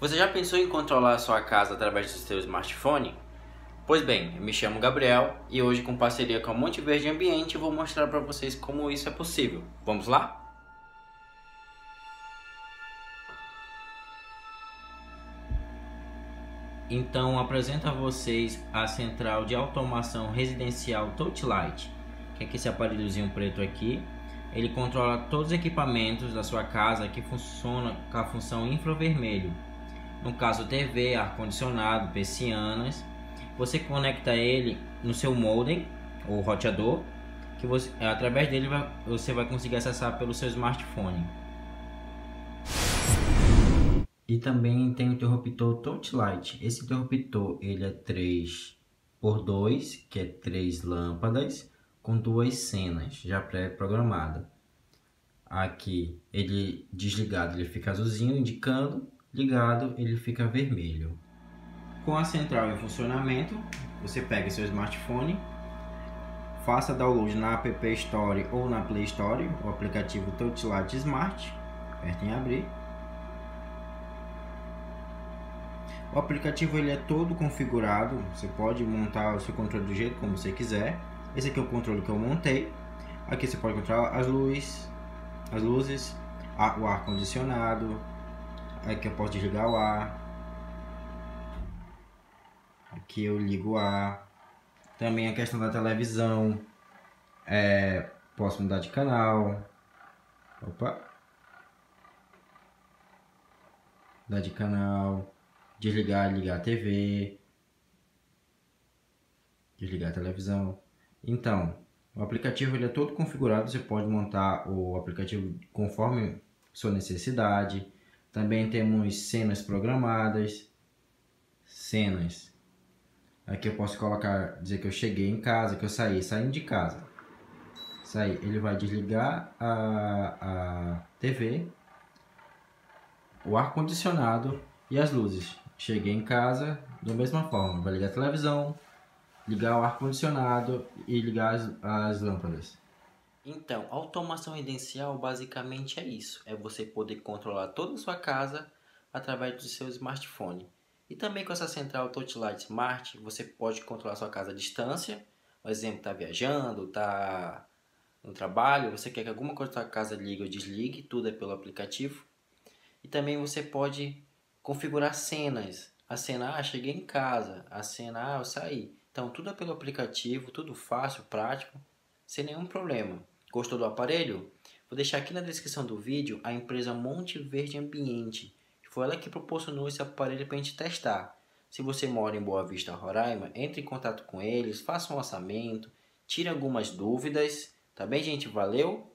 Você já pensou em controlar a sua casa através do seu smartphone? Pois bem, eu me chamo Gabriel e hoje, com parceria com a Monte Verde Ambiente, vou mostrar para vocês como isso é possível. Vamos lá? Então, apresento a vocês a central de automação residencial Touchlight, que é esse aparelhozinho preto aqui. Ele controla todos os equipamentos da sua casa que funcionam com a função infravermelho. No caso, TV, ar-condicionado, persianas. Você conecta ele no seu modem ou roteador, que através dele você vai conseguir acessar pelo seu smartphone. E também tem o interruptor Touchlight. Esse interruptor ele é 3x2, que é 3 lâmpadas com 2 cenas já pré-programadas. Aqui ele desligado ele fica azulzinho indicando, ligado ele fica vermelho. Com a central em funcionamento, você pega seu smartphone, faça download na App Store ou na Play Store o aplicativo Touchlight Smart, aperte em abrir. O aplicativo ele é todo configurado, você pode montar o seu controle do jeito como você quiser. Esse aqui é o controle que eu montei. Aqui você pode controlar as luzes, o ar condicionado. Aqui eu posso desligar o ar. Aqui eu ligo o ar. Também a questão da televisão, posso mudar de canal. Mudar de canal. Desligar e ligar a TV, desligar a televisão. Então, o aplicativo ele é todo configurado, você pode montar o aplicativo conforme sua necessidade. Também temos cenas programadas, Aqui eu posso dizer que eu cheguei em casa, que eu saindo de casa. Ele vai desligar a TV, o ar-condicionado e as luzes. Cheguei em casa, da mesma forma, vai ligar a televisão, ligar o ar-condicionado e ligar as lâmpadas. Então, automação residencial basicamente é isso. É você poder controlar toda a sua casa através do seu smartphone. E também com essa central Touchlight Smart, você pode controlar a sua casa à distância. Por exemplo, está viajando, está no trabalho, você quer que alguma coisa da sua casa ligue ou desligue, tudo é pelo aplicativo. E também você pode configurar cenas. A cena, cheguei em casa. A cena, eu saí. Então, tudo é pelo aplicativo, tudo fácil, prático, sem nenhum problema. Gostou do aparelho? Vou deixar aqui na descrição do vídeo a empresa Monte Verde Ambiente. Foi ela que proporcionou esse aparelho para a gente testar. Se você mora em Boa Vista, Roraima, entre em contato com eles, faça um orçamento, tire algumas dúvidas. Tá bem, gente? Valeu!